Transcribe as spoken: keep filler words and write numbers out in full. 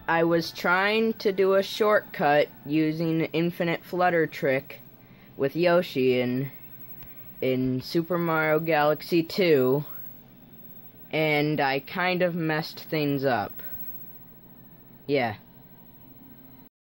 I was trying to do a shortcut using Infinite Flutter trick with Yoshi in, in Super Mario Galaxy two, and I kind of messed things up. Yeah.